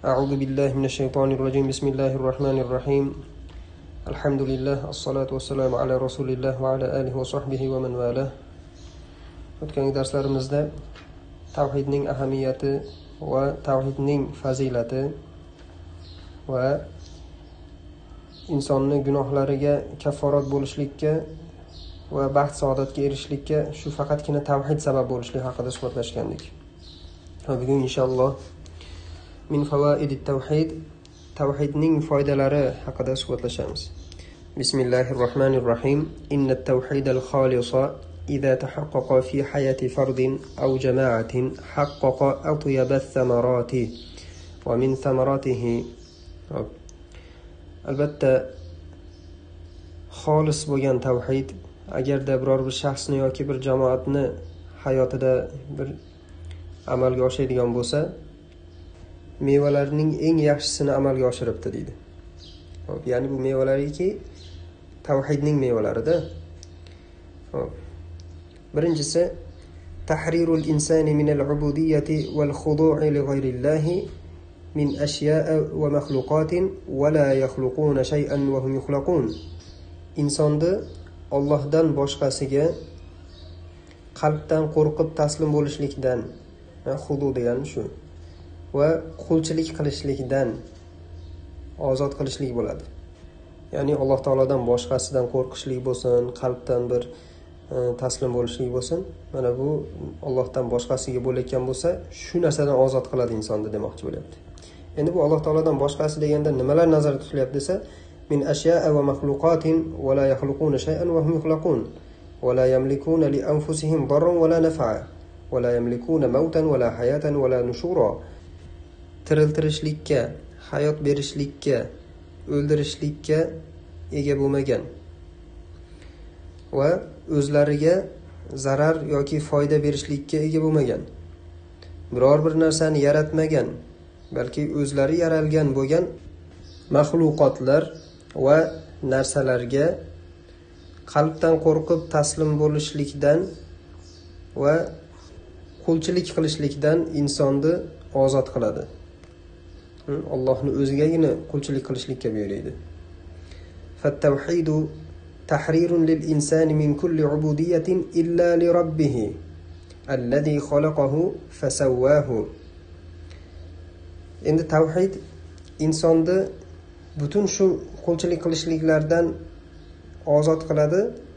أعوذ بالله من الشيطان الرجيم بسم الله الرحمن الرحيم الحمد لله الصلاة والسلام على رسول الله وعلى آله وصحبه ومن والاه. O'tgan darslarimizda tavhidning ahamiyati va tavhidning fazilati va insonni gunohlariga kafforat bo'lishlikka va baxt saodatga erishishlikka shu faqatgina tavhid sabab bo'lishligi haqida suhbatlashgandik. Bugun inshaalloh min fawaidit tavhid, tavhidning foydalari haqida suhbatlashamiz. Bismillahirrohmanirrohim. Innat tawhidal khalisa idza tahaqqaqa fi hayati fardin aw jama'atin haqqaqa atyab ath-thamarati wa min thamaratihi. Albatta xolis bo'lgan tavhid agarda biror bir shaxsni yoki bir jamoatni hayotida bir amalga oshiradigan bo'lsa, mevalarning eng yaxshisini amalga oshiribdi deydi. Ya'ni bu mevalariki tavhidning mevalarida. Birinchisi tahrirul insani min al-ubudiyyati wal khudu'i li ghayrillahi min ashya'a wa makhluqatin wa la yakhluquna shay'an wa hum yukhlaqun. Insonni Allohdan boshqasiga qalbdan qo'rqib taslim bo'lishlikdan, xudu degani shu, va qulchilik qilishlikdan ozod qilishlik bo'ladi. Ya'ni Alloh taolodan boshqasidan qo'rqishlik bo'lsin, qalbdan bir taslim bo'lishlik bo'lsin. Mana bu Allohdan boshqasiga bo'layotgan bo'lsa, shu narsadan ozod qiladi insonni demoqchi bo'lyapti. Endi bu Alloh taolodan boshqasi deganda nimalar nazarda tutilyapti desa, min ashya'a va makhluqatin va la yakhluquna shay'an wa hum yukhlaqun va la yamlikuna li anfusihim darran wa la naf'a va la yamlikuna mautan va la hayatan va la nushura. Tiriltirishlikka, hayot berishlikka, o'ldirishlikka ega bo'lmagan va o'zlariga zarar yoki foyda berishlikka ega bo'lmagan, biror bir narsani yaratmagan, balki o'zlari yaralgan bo'lgan maxluqotlar va narsalarga qalbdan qo'rqib taslim bo'lishlikdan va qulchilik qilishlikdan insonni ozod qiladi. Allohning o'zigagina qulchilik qilishlikka buyuradi. Fat-tawhidu tahrirun lil insani min kulli ubudiyyatin illa li rabbih alladhi khalaqahu fasawwahu. Endi tavhid insonni butun shu qulchilik qilishliklardan ozod qiladi,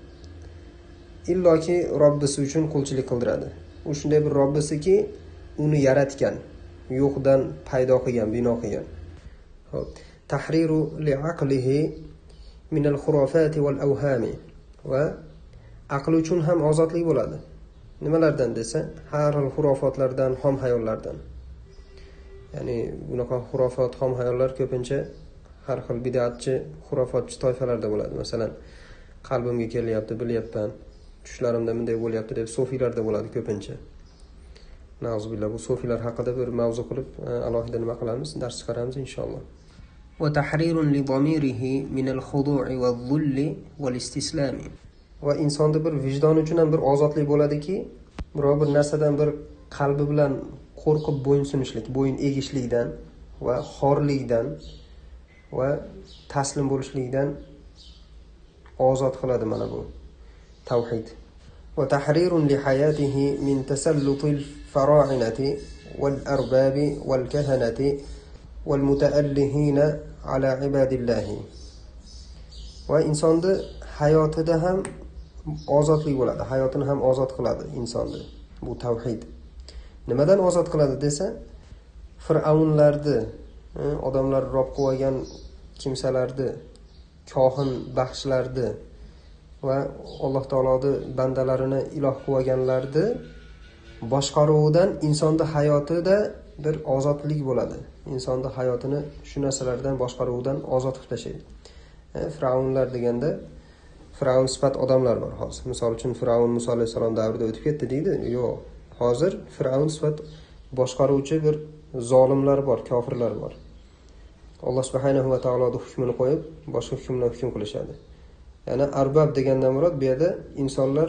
illoki Robbisi uchun qulchilik qildiradi. U shunday bir Robbisiki, uni yaratgan, yo'qdan paydo qilgan, bino qilgan. Xo'p, tahriru li'aqlihi min al-khurafati wal awhami, va aqli uchun ham ozodlik bo'ladi. Nimalardan desa, har xil xurofotlardan, xom hayollardan. Ya'ni bunaqa xurofot, xom hayollar ko'pincha har xil bid'atchi, xurofotchi toifalarda bo'ladi. Masalan, qalbimga kelyapti, bilyapman, tushlarimda bunday bo'lyapti deb sufiylarda bo'ladi ko'pincha. Na'uzubillah, bu sufiylar haqida bir mavzu qilib alohida nima qilamiz, dars chiqaramiz inshaalloh. Va tahrirun li damirihi min al-khudu'i wal-dhulli wal-istislami. Va insonda bir vijdon uchun ham bir ozodlik bo'ladiki, biror bir narsadan bir qalbi bilan qo'rqib bo'ysunishlik, bo'yin egishlikdan va xorlikdan va taslim bo'lishlikdan ozod qiladi mana bu tavhid. Va tahrirun li hayatihi min tasallutil fara'inati wal arbabi wal kahanati wal mutaallihina ala ibadillahi. Va insonni hayotida ham ozodlik bo'ladi, hayotini ham ozod qiladi insonni bu tavhid. Nimadan ozod qiladi desa, fir'avnlarni, odamlar rob qo'ygan kimsalarni, kohin baxshlarni va Alloh taoloning bandalarini iloh qo'yganlarni boshqaruvidan insonning hayotida bir ozodlik bo'ladi. Insonning hayotini shu narsalardan boshqaruvidan ozod qilib tashlaydi. Fir'avnlar deganda Fir'avn sifat odamlar bor hozir. Misol uchun Fir'avn Muso alayhisalom davrida o'tib ketdi deydi. Yo'q. Hozir Fir'avn sifat boshqaruvchi bir zolimlar bor, kofirlar bor. Alloh subhanahu va taoloning hukmini qo'yib, boshqa hukm bilan hukm qilishadi. Ya'ni arbab degandan murod bu yerda insonlar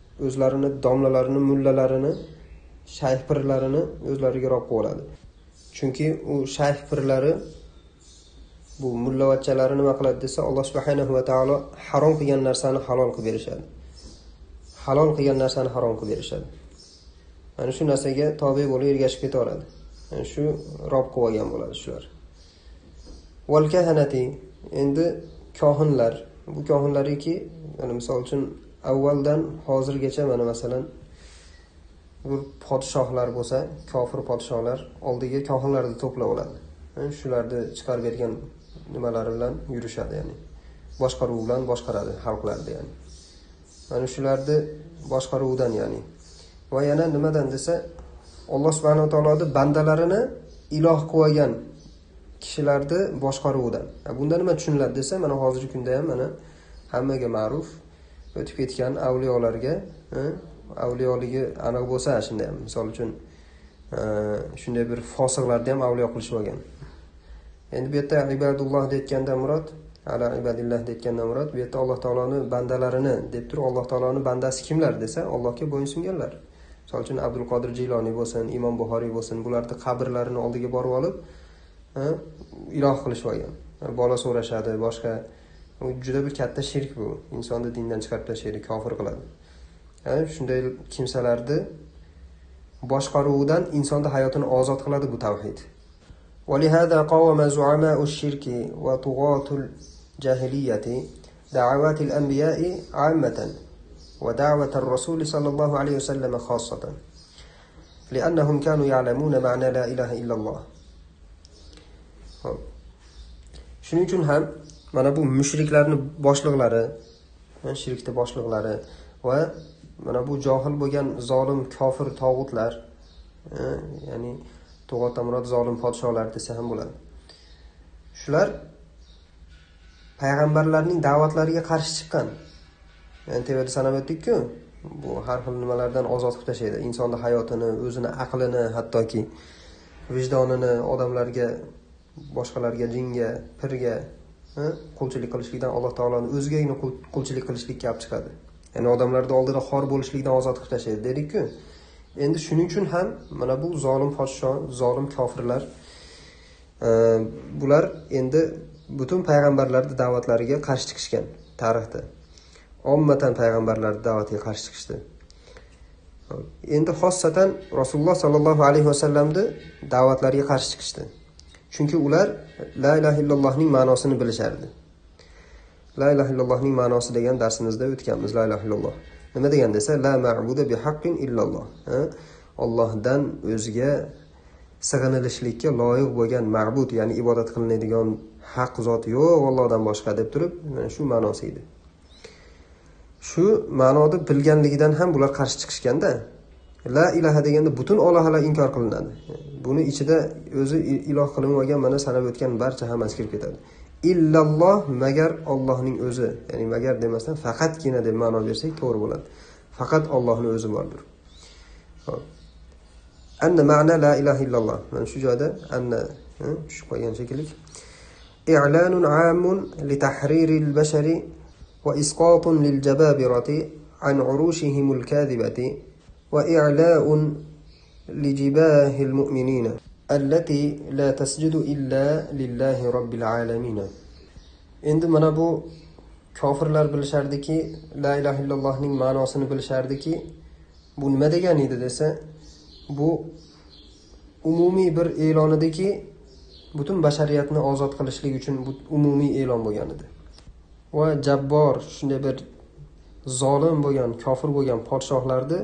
o'zlarini domlalarini, mullalarini, shayx pirlarini o'zlariga rob qo'yadi. Chunki u shayx pirlari bu mullavachchalari nima qiladi desa, Alloh subhanahu va taolo harom qilgan narsani halol qilib berishadi. Halol qilgan narsani harom qilib berishadi. Mana shu narsaga tobe bo'lib ergashib ketaveradi. Yani shu rob qilib olgan bo'ladi shular. Wal kahanati, endi kohinlar, bu kohinlariki, mana misol uchun avvaldan hozirgacha mana masalan bir podshohlar bo'lsa, kofir podshohlar oldiga kohinlarni to'plab oladi. Shularni chiqarib bergan nimalari bilan yurishadi, ya'ni boshqaruv bilan boshqaradi xalqlarni, ya'ni. Mana shularni boshqaruvidan, ya'ni. Va yana nimadan desa, Alloh subhanahu va taoloning bandalarini iloh qilib olgan kishilarni boshqaruvidan. Bunda nima tushuniladi desa, mana hozirgi kunda ham mana hammaga ma'ruf o'tib ketgan avliyolarga, avliyoligi aniq bo'lsa, shunday ham, misol uchun shunday bir fosiqlarni ham avliyo qilishib olgan. Endi bu yerda ibadulloh deyotganda murod, ala ibadillah deyotganda murod, bu yerda Alloh taoloning bandalarini deb turib, Alloh taoloning bandasi kimlar desa, Allohga bo'ysunganlar. Misol uchun Abdul Qodir Jiloniy bo'lsin, Imom Buxoriy bo'lsin, bularning qabrlarini oldiga borib olib, iloh qilishib olgan. Bola so'rashadi, boshqa. Bu juda bir katta shirk bu. Insonni dindan chiqarib tashlaydi, kofir qiladi. Shunday kimsalarni boshqaruvidan insonning hayotini ozod qiladi bu tavhid. ولهذا قاوم زعماء الشرك وطغاة الجاهلية دعوات الأنبياء عامة ودعوة الرسول صلى الله عليه وسلم خاصة لأنهم كانوا يعلمون معنى لا إله إلا الله. Shuning uchun ham mana bu mushriklarning boshliqlari, shirkda boshliqlari va mana bu johil bo'lgan zolim kofir tog'utlar, ya'ni tug'ot amrod zolim podshohlar desa ham bo'ladi. Shular payg'ambarlarning da'vatlariga qarshi chiqqan. Yani tevada sanab o'tdik-ku, bu har xil nimalardan ozod qilib tashlaydi. Insonning hayotini, o'zini aqlini, hattoki vijdonini odamlarga, boshqalarga, jinga, pirga qulchilik qilishlikdan Alloh taoloning o'zigagina qulchilik qilishlikka olib chiqadi. Ya'ni odamlarning oldida xor bo'lishlikdan ozod qilib tashlaydi dedik-ku. Endi shuning uchun ham mana bu zolim podshoh, zolim kofirlar bular endi butun payg'ambarlarning da'vatlariga qarshi chiqishgan tarixda. Ommatan payg'ambarlarning da'vatiga qarshi chiqishdi. Endi xossatan Rasululloh sallallohu alayhi vasallamning da'vatlariga qarshi chiqishdi. Chunki ular la ilaha illallohning ma'nosini bilishardi. La ilaha illallohning ma'nosi degan darsimizda o'tganmiz. La ilaha illalloh nima degan desa, la ma'budu bihaqqin illalloh. Allohdan o'ziga sig'inilishlikka loyiq bo'lgan ma'bud, ya'ni ibodat qilinadigan haq zot yo'q Allohdan boshqa deb turib, mana shu ma'nosi edi. Shu ma'noni bilganligidan ham bular qarshi chiqishganda, la ilaha deganda butun Allohlar inkor qilinadi. Buni ichida o'zi iloh qilinib olgan mana sanab o'tgan barcha hammasi kirib ketadi. Illalloh, magar Allohning o'zi, ya'ni magar demasdan faqatgina deb ma'no bersak to'g'ri bo'ladi. Faqat Allohning o'zi bordir. Xo'p. Anna ma'na la ilaha illalloh. Mana shu joyda anna tushib qolgan shekilli. I'lanun 'amun li tahriril bashari wa isqatun lil jababirati an 'urushihimul kadhibati wa i'la'un li jibahil mu'minina allati la tasjudu illa lillahi robbil alamin. Endi mana bu kofirlar bilishardiki, la ilaha illallohning ma'nosini bilishardiki, bu nima degani edi desa, bu umumiy bir e'lon ediki, butun bashariyatni ozod qilishlik uchun bu umumiy e'lon bo'lgan edi. Va jabbor, shunday bir zolim bo'lgan, kofir bo'lgan podshohlarni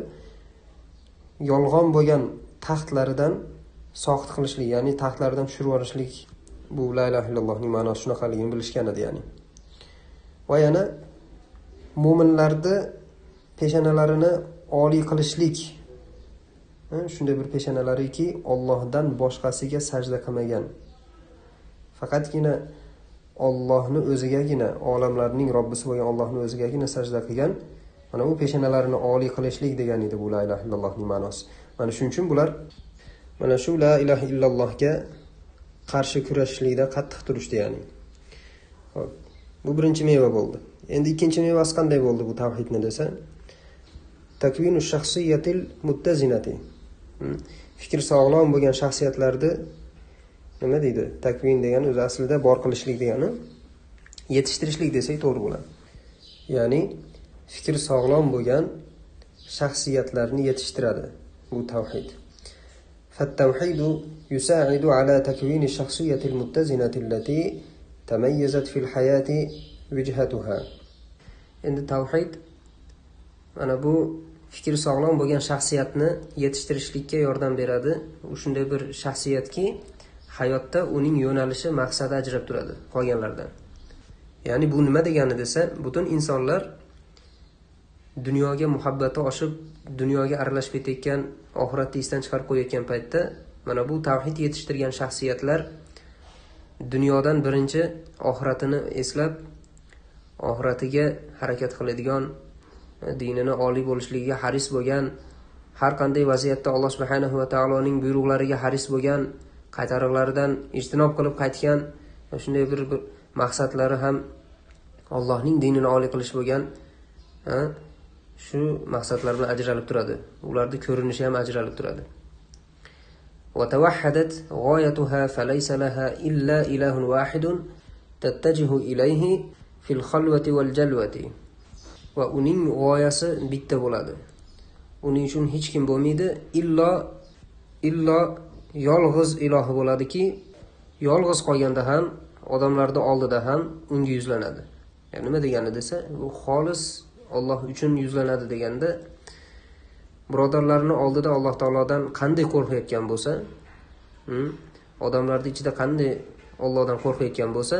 yolg'on bo'lgan taxtlaridan soqit qilishlik, ya'ni taxtlaridan tushirib yuborishlik, bu la ilaha illallohning ma'nosi shunaqaligini bilishgan edi, ya'ni. Va yana mu'minlarni peshonalarini oliy qilishlik, shunday bir peshonalariki Allohdan boshqasiga sajda qilmagan. Faqatgina Allohning o'zigagina, olamlarning Robbisi bo'lgan Allohning o'zigagina sajda qilgan. Mana bu peshonalarini oliy qilishlik degan edi bu la ilaha illallohning ma'nosi. Mana shuning uchun bular mana shu la ilaha illallohga qarshi kurashishlikda qattiq turishdi, ya'ni. Xo'p. Bu birinchi meva bo'ldi. Endi ikkinchi mevasi qanday bo'ldi bu tavhidni desa, takvinu shaxsiyatil muttazinati. Fikr sog'lom bo'lgan shaxsiyatlarni nima deydi? Takvin degani o'zi aslida bor qilishlik degani, yetishtirishlik desak to'g'ri bo'ladi. Ya'ni fikr sog'lom bo'lgan shaxsiyatlarni yetishtiradi bu tavhid. فالتوحيد يساعد على تكوين الشخصية المتزنة التي تميزت في الحياة وجهتها. Endi tavhid mana bu fikr sog'lom bo'lgan shaxsiyatni yetishtirishlikka yordam beradi. U shunday bir shaxsiyatki, hayotda uning yo'nalishi, maqsadi ajrab turadi qolganlardan. Ya'ni bu nima degani desa, butun insonlar dunyoga muhabbati oshib, dunyoga aralashib ketayotgan, oxiratni esdan chiqarib qo'yayotgan paytda mana bu tavhid yetishtirgan shaxsiyatlar dunyodan birinchi oxiratini eslab, oxiratiga harakat qiladigan, dinini oliy bo'lishligiga haris bo'lgan, har qanday vaziyatda Alloh subhanahu va taoloning buyruqlariga haris bo'lgan, qaytariqlaridan ijtinob qilib qaytgan, shunday bir maqsadlari ham Allohning dinini oliy qilish bo'lgan, shu maqsadlar bilan ajralib turadi. Ularning ko'rinishi ham ajralib turadi. Wa tawahhadat ghoyatuha falaysa laha illa ilahun wahidun tattajihu ilayhi fil khalwati wal jalwati. Va uning g'oyasi bitta bo'ladi. Uning uchun hech kim bo'lmaydi, illo yolg'iz ilohi bo'ladiki, yolg'iz qolganda ham, odamlarning oldida ham unga yuzlanadi. Ya'ni nima degani desa, bu xolis Alloh uchun yuzlanadi deganda, birodarlarning oldida Alloh taolodan qanday qo'rqayotgan bo'lsa, odamlarning ichida qanday Allohdan qo'rqayotgan bo'lsa,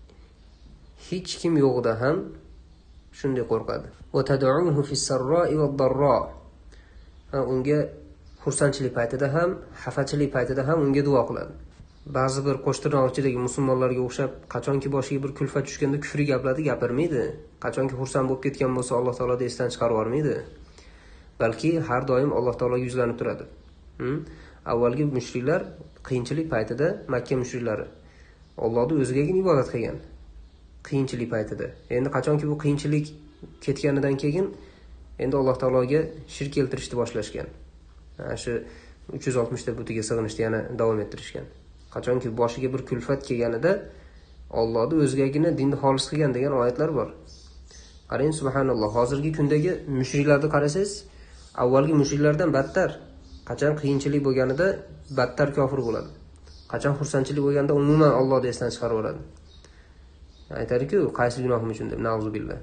hech kim yo'g'ida ham shunday qo'rqadi. Va tad'uhu fis-sarra'i wad-darra. Unga xursandchilik paytida ham, xafachilik paytida ham unga duo qiladi. Ba'zi bir qo'shtirnoq ichidagi musulmonlarga o'xshab, qachonki boshiga bir kulfat tushganda kufri gaplarni gapirmaydi. Qachonki xursand bo'lib ketgan bo'lsa, Alloh taolodan esdan chiqarib yormaydi. Balki har doim Alloh taologa yuzlanib turadi. Avvalgi mushriklar qiyinchilik paytida, Makka mushriklari Allohning o'zigagina ibodat qilgan. Qiyinchilik paytida. Endi qachonki bu qiyinchilik ketganidan keyin endi Alloh taologa shirk keltirishni boshlashgan. Shu 360 ta butiga sig'inishni yana davom ettirishgan. Qachonki boshiga bir kulfat kelganida Allohning o'zigagina dinni xolis qilgan degan oyatlar bor. Qarang, subhanalloh, hozirgi kundagi mushriklarni qarasangiz, avvalgi mushriklardan battar. Qachon qiyinchilik bo'lganida battar kofir bo'ladi. Qachon xursandchilik bo'lganda umuman Allohni esdan chiqarib yuboradi. Aytadiki, qaysi gunohim uchun deb, na'uzubillah.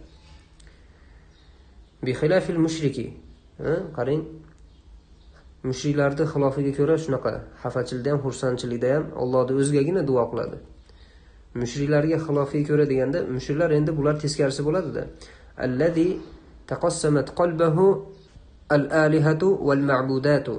Bi xilafil mushriki. Qarang, mushriklarning xilofiga ko'ra shunaqa xafachilikda ham, xursandchilikda ham Allohning o'zigagina duo qiladi. Mushriklarga xilofiga ko'ra deganda, mushriklar endi bular teskarisi bo'ladi-da. Allazi taqassamat qalbahu al-alihatu wal ma'budatu.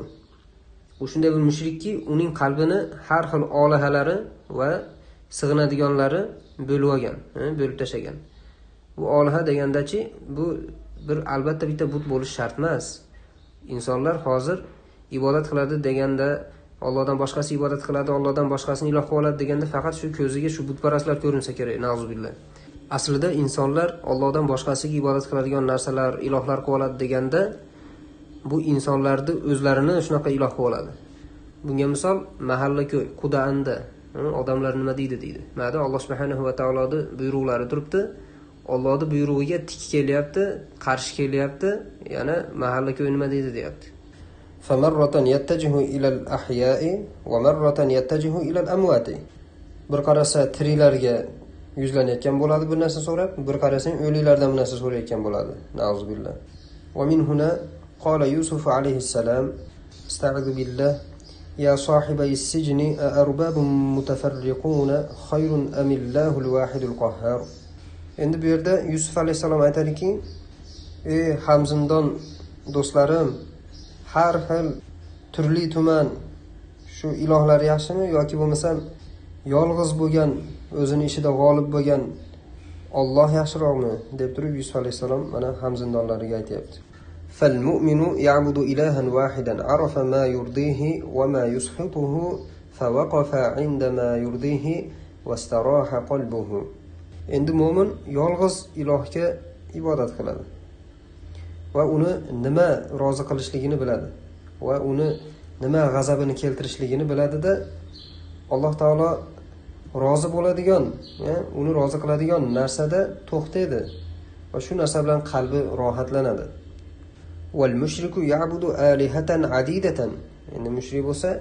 U shunday bir mushrikki, uning qalbini har xil olahalari va sig'inadiganlari bo'lib olgan, bo'lib tashagan. Bu olaha degandachi, bu bir albatta bitta but bo'lish shart emas. Insonlar hozir ibodat qiladi deganda, Allohdan boshqasi ibodat qiladi, Allohdan boshqasini iloh qilib oladi deganda faqat shu ko'ziga shu butparastlar ko'rinsa kerak, na'uzubillah. Aslida insonlar Allohdan boshqasiga ibodat qiladigan narsalar, ilohlar qilib oladi deganda, bu insonlarni o'zlarini shunaqa iloh qilib oladi. Bunga misol mahalla-ko'y, Qudaanda odamlar nima deydi? Mana Alloh subhanahu va taoloning buyruqlari turibdi. Allohning buyrug'iga tik kelyapti, qarshi kelyapti. Yana mahalla-ko'y nima deyapti? Famarratan yattajihu ila al-ahya'i va marratan yattajihu ila al-amwat. Bir qarasa tiriklarga yuzlanayotgan bo'ladi bir narsa so'rab, bir qarasang o'liklardan bir narsa so'rayotgan bo'ladi. Na'uzubillah. Va min huna qala Yusuf alayhi salam: "Asta'udhu billah ya sohibai as-sijni arbabun mutafarriquna khayrun am Illahul wahidul qahhar." Endi bu yerda Yusuf alayhisalom aytadiki: "Ey hamzindon do'stlarim, har xil turli tuman shu ilohlar yaxshimi yoki bo'lmasam yolg'iz bo'lgan, o'zini ishida g'olib bo'lgan Alloh yaxshiroqmi?" deb turib Yusuf alayhisalom mana hamzindonlariga aytayapti. Fal mu'minu ya'budu ilahan wahidan arafa ma yurdihi wa ma yuskhituhu fa waqafa 'inda ma yurdihi wastaraha qalbuhu. Endi mo'min yolg'iz ilohga ibodat qiladi va uni nima rozi qilishligini biladi va uni nima g'azabini keltirishligini biladi-da, Alloh taolo rozi bo'ladigan, uni rozi qiladigan narsada to'xtaydi va shu narsa bilan qalbi rohatlanadi. Wal mushriku ya'budu alihatan adidatan. Endi mushrik bo'lsa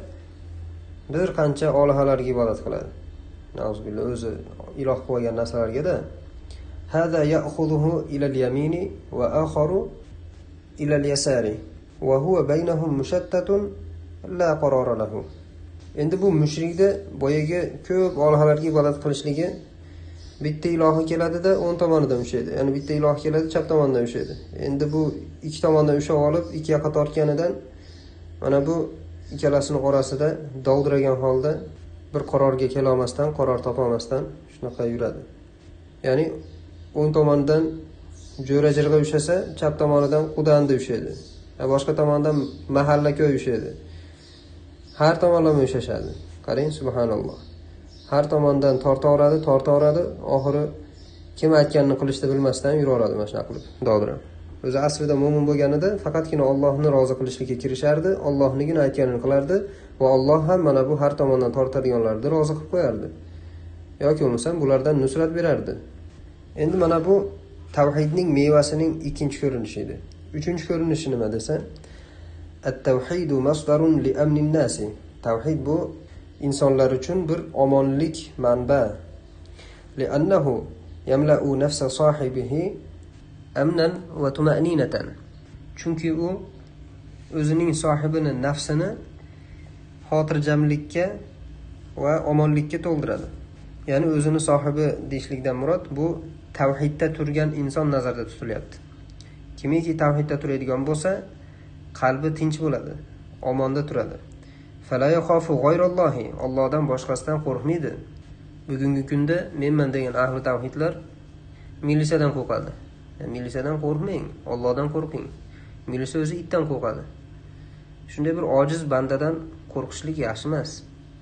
bir qancha olihalarga ibodat qiladi. Nauzubillah, o'zi iloh qo'ygan narsalarga-da. Hada ya'khudhuhu ila al-yamini va akharu ila al-yasari wa huwa baynahum mushattatun la qarara lahu. Endi bu mushrikda boyaga ko'p olihalarga ibodat qilishligi, bitta ilohi keladi-da, o'ng tomonidan ushlaydi. Ya'ni bitta iloh keladi, chap tomonidan ushlaydi. Endi bu ikki tomondan ushab olib, ikki yoqqa tortganidan mana bu ikkalasining orasida dovdiragan holda bir qarorga kela olmasdan, qaror topa olmasdan shunaqa yuradi. Ya'ni o'ng tomonidan jo'rajirg'a ushasa, chap tomonidan qudanda ushlaydi. Boshqa tomondan mahalla-ko'y ushlaydi. Har tomonlama ushashadi. Qarang, subhanalloh. Har tomondan tortaveradi, oxiri kim aytganini qilishni bilmasdan yuraveradi mana shunaqa qilib, dovdirab. O'zi aslida mo'min bo'lganida faqatgina Allohni rozi qilishlikka kirishardi, Allohnigina aytganini qilardi va Alloh ham mana bu har tomondan tortadiganlarni rozi qilib qo'yardi. Yoki bo'lmasa bulardan nusrat berardi. Endi mana bu tavhidning mevasining ikkinchi ko'rinishi edi. Uchinchi ko'rinishi nima desa? At-tavhidu masdarun li amnin nasi. Tavhid bu insonlar uchun bir omonlik manba. Li'annahu yamla'u nafsa sohibihi amnan va tuma'ninatan. Chunki u o'zining sohibini nafsini xotirjamlikka va omonlikka to'ldiradi. Ya'ni o'zini sohibi deyishlikdan murod bu tavhidda turgan inson nazarda tutilyapti. Kimiki tavhidda turadigan bo'lsa, qalbi tinch bo'ladi, omonda turadi. Fala yakhafu g'ayrallohi, Allohdan boshqasidan qo'rqmaydi. Bugungi kunda menman degan ahli tavhidlar milisadan qo'rqadi. Milisadan qo'rqmang, Allohdan qo'rqing. Milisa o'zi itdan qo'rqadi. Shunday bir ojiz bandadan qo'rqishlik yaxshi emas.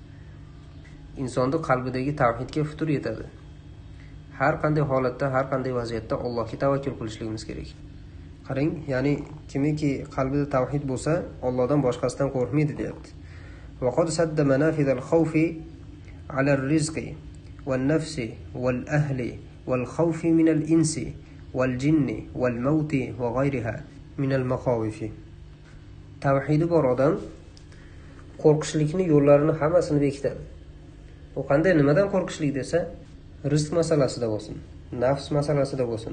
Insonning qalbidagi tavhidga futur yetadi. Har qanday holatda, har qanday vaziyatda Allohga tavakkul qilishligimiz kerak. Qarang, ya'ni kimiki qalbida tavhid bo'lsa, Allohdan boshqasidan qo'rqmaydi, deyapti. Va qad sadda manafid al-khawfi ala ar-rizqi wan-nafsi wal-ahli wal-khawfi min al-insi wal-jinni wal-mauti va ghayriha min al-maqawifi. Tavhidi bor odam qo'rqishlikni yo'llarini hammasini bekitadi. U qanday, nimadan qo'rqishlik desa, rizq masalasida bo'lsin, nafs masalasida bo'lsin,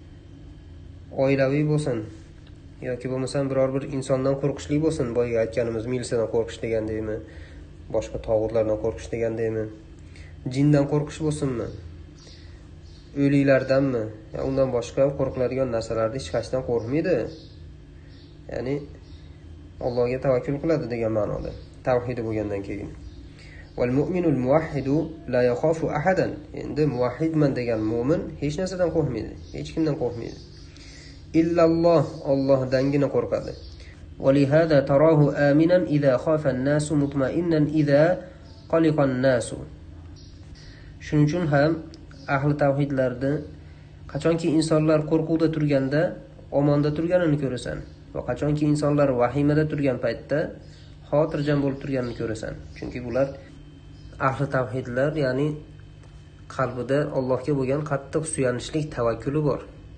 oilaviy bo'lsin, yoki bo'lmasam biror bir insondan qo'rqishlik bo'lsin, boyga aytganimiz milisadan qo'rqish degandaymi, boshqa tog'utlardan qo'rqish degandaymi, jindan qo'rqish bo'lsinmi, o'liklardanmi, undan boshqa qo'rqiladigan narsalarni hech qaysidan qo'rqmaydi. Ya'ni Allohga tavakkul qiladi degan ma'noda, tavhidi bo'lgandan keyin. Wal mu'minul muwahhidu la yakhafu ahadan. Endi muvahhidman degan mu'min hech narsadan qo'rqmaydi, hech kimdan qo'rqmaydi. Illalloh, Allohdangina qo'rqadi. Walihada tarahu aminan idha khafa an-nasu mutma'innan idha qaliqa an-nasu. Shuning uchun ham ahli tavhidlarda qachonki insonlar qo'rquvda turganda omonda turganini ko'rasan va qachonki insonlar vahimada turgan paytda xotirjam bo'lib turganini ko'rasan. Chunki bular ahli tavhidlar, ya'ni qalbida Allohga bo'lgan qattiq suyanishlik, tavakkuli bor.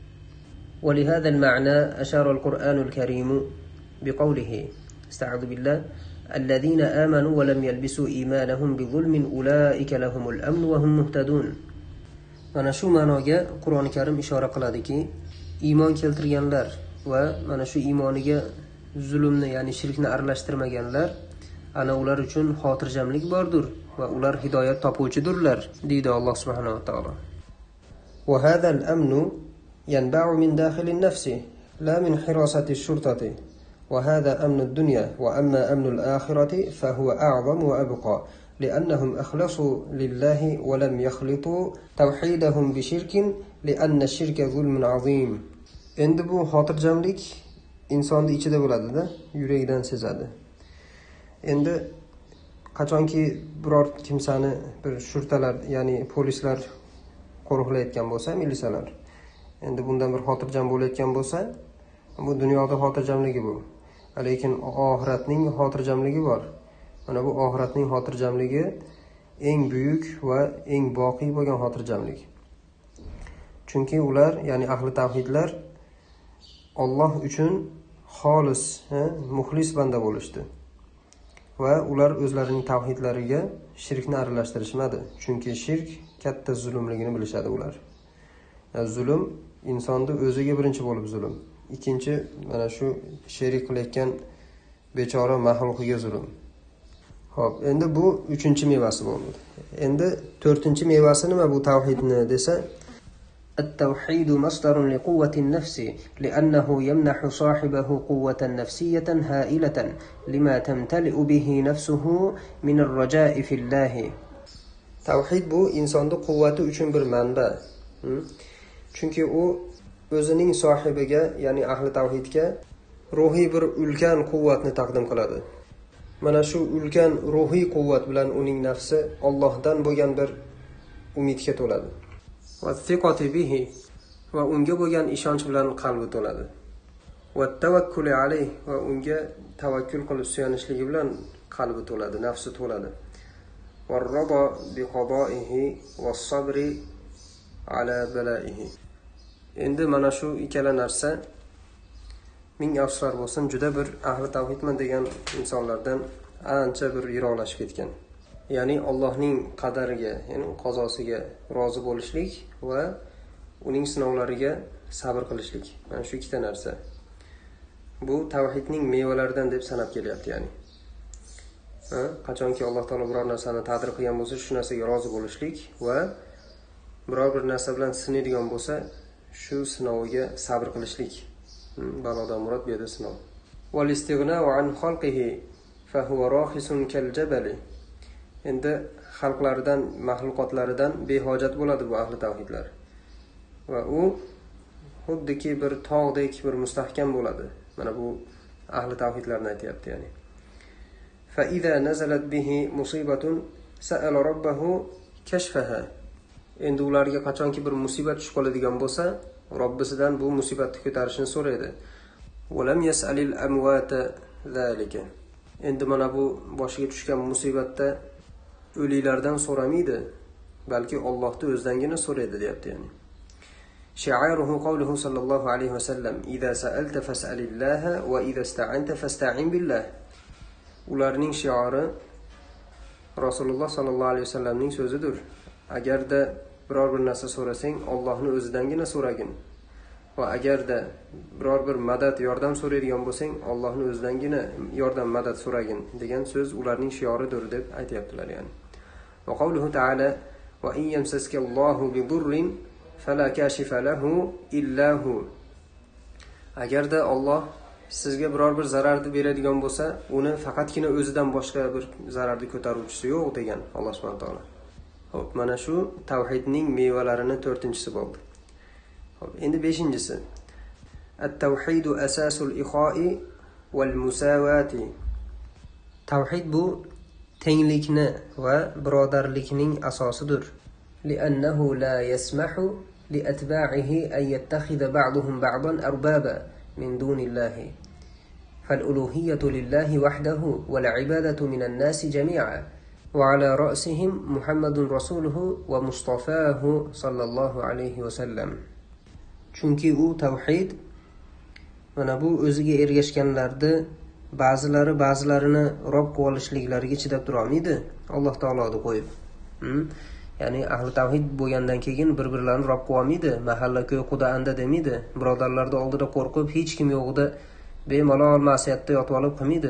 ولهذا المعنى أشار القرآن الكريم بقوله استعوذ بالله الذين آمنوا ولم يلبسوا إيمانهم بظلم أولئك لهم الأمن وهم مهتدون. Mana shu ma'noga Qur'oni Karim ishora qiladiki, iymon keltirganlar va mana shu iymoniga zulmni, ya'ni shirkni aralashtirmaganlar, ana ular uchun xotirjamlik bordir va ular hidoyat topuvchidirlar, deydi Alloh subhanahu va taolo. Va hada al-amnu ينبع من داخل النفس لا من حراسة الشرطة وهذا أمن الدنيا وأما أمن الآخرة فهو أعظم وأبقى لأنهم أخلصوا لله ولم يخلطوا توحيدهم بشرك لأن الشرك ظلم عظيم. Endi bu xotirjamlik insonning ichida bo'ladi-da, yuragidan sezadi. Endi qachonki biror kimsani bir shurtalar, ya'ni polislar qo'riqlayotgan bo'lsa, milisalar, endi bundan bir xotirjam bo'layotgan bo'lsa, bu dunyoda xotirjamligi bu. Lekin oxiratning xotirjamligi bor. Mana bu oxiratning xotirjamligi eng buyuk va eng boqiy bo'lgan xotirjamlik. Chunki ular, ya'ni ahli tavhidlar Alloh uchun xolis, muxlis banda bo'lishdi. Va ular o'zlarining tavhidlariga shirkni aralashtirishmadi. Chunki shirk katta zulmligini bilishadi ular. Zulm insonni o'ziga birinchi bo'lib zulm. Ikkinchi, mana shu sherik qilayotgan bechora maxluqiga zulm. Xo'p, endi bu 3-mevasi bo'ldi. Endi 4-mevasi nima bu tavhidni desa, التوحيد مصدر لقوة النفس لأنه يمنح صاحبه قوة نفسية هائلة لما تمتلئ به نفسه من الرجاء في الله. Tavhid bu insonning quvvati uchun bir manba. Chunki u o'zining sohibiga, ya'ni ahli tavhidga ruhiy bir ulkan quvvatni taqdim qiladi. Mana shu ulkan ruhiy quvvat bilan uning nafsi Allohdan bo'lgan bir umidga to'ladi. Va thiqati bihi, va unga bo'lgan ishonch bilan qalbi to'ladi. Va tawakkul alayh, va unga tavakkul qilib suyanishligi bilan qalbi to'ladi, nafsi to'ladi. Va rida bi qadaihi va sabri ala balaihi. Endi mana shu ikkala narsa ming afsuslar bo'lsin, juda bir ahli tavhidman degan insonlardan ancha bir yiroqlashib ketgan. Ya'ni Allohning qadariga, ya'ni qazosiga rozi bo'lishlik va uning sinovlariga sabr qilishlik. Mana shu ikkita narsa. Bu tavhidning mevalaridan deb sanab kelyapti, ya'ni. Qachonki Alloh taolo biror narsani taqdir qilgan bo'lsa, shu narsaga rozi bo'lishlik va biror bir narsa bilan sinadigan bo'lsa, shu sinoviga sabr qilishlik. Balodan murod bu yerda sinov. Wal istighna'u an xalqihi fa huwa rahisun kal jabali. Endi xalqlaridan, mahluqotlaridan behojat bo'ladi bu ahli tavhidlar. Va u xuddiki bir tog'dek bir mustahkam bo'ladi. Mana bu ahli tavhidlarni aytayapti, ya'ni. Fa idza nazalat bihi musibatun sa'ala robbahu kashfaha. Endi ularga qachonki bir musibat tushib qoladigan bo'lsa, Robbisidan bu musibatni ko'tarishni so'raydi. Wa lam yas'alil amwata zalika. Endi mana bu boshiga tushgan musibatda o'liklardan so'ramaydi, balki Allohning o'zidangina so'raydi, deyapti, ya'ni. Shi'aruhu qawluhu sallallohu alayhi va sallam: "Idza sa'alta fas'alillaha va idza ista'anta fasta'in billah." Ularning shiori Rasululloh sallallohu alayhi va sallamning so'zidir. Agarda biror bir narsa so'rasang, Allohning o'zidangina so'ragin. Va agarda biror bir madad, yordam so'raydigan bo'lsang, Allohning o'zidangina yordam, madad so'ragin degan so'z ularning shioridir deb aytayaptilar, ya'ni. Va qawluhu ta'ala: "Va in yamsaskallohu bidurrin fala kashifa lahu illa hu." Agarda Alloh sizga biror bir zararni beradigan bo'lsa, uni faqatgina o'zidan boshqa bir zararni ko'taruvchisi yo'q degan Alloh subhanahu taolo. Xo'p, mana shu tavhidning mevalarini 4-chisi bo'ldi. Xo'p, endi 5-chisi. At-tawhidu asasul ikha'i wal musawati. Tavhid bu tenglikni va birodarlikning asosidir. Li'annahu la yasmahu li atba'ihi an yattakhidha ba'duhum ba'dan arbaba min dunillahi. Fal-uluhiyyatu lillahi wahdahu wal 'ibadatu minan nasi jami'a. وعلى رأسهم محمد رسوله ومصطفاه صلى الله عليه وسلم. Chunki u tavhid, mana bu o'ziga ergashganlarni ba'zilarini rob qilib olishliklariga chidab tura olmaydi, Alloh taoloni qo'yib. Ya'ni ahli tavhid bo'lgandan keyin bir-birlarini rob qilib olmaydi, mahalla ko'y quda anda demaydi, birodarlarning oldida qo'rqib hech kim yo'g'ida bemalol ma'siyatda yotib olib qilmaydi.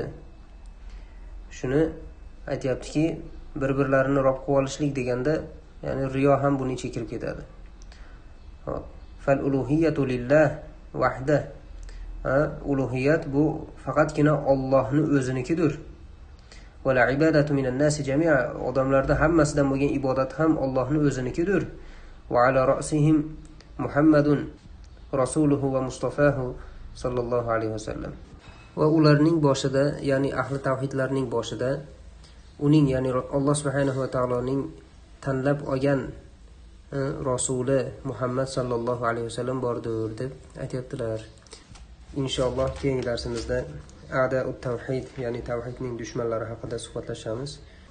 Shuni aytayaptiki, bir-birlarini rob qilib olishlik deganda, ya'ni riyo ham buni ichiga kirib ketadi. Hop. Fal uluhiyyatu lillah wahda. Uluhiyat bu faqatgina Allohning o'zinikidir. Va la ibadatu minan nasi jami'a. Odamlarda hammasidan bo'lgan ibodat ham Allohning o'zinikidir. Va ala ra'sihim Muhammadun rasuluhu va mustafahu sallallohu alayhi vasallam. Va ularning boshida, ya'ni ahli tavhidlarning boshida uning, ya'ni Alloh subhanahu va taoloning tanlab olgan rasuli Muhammad sallallohu alayhi vasallam bordir deb aytibdilar. Inshaalloh keyingi darsimizda a'daut tavhid, ya'ni tavhidning dushmanlari haqida suhbatlashamiz.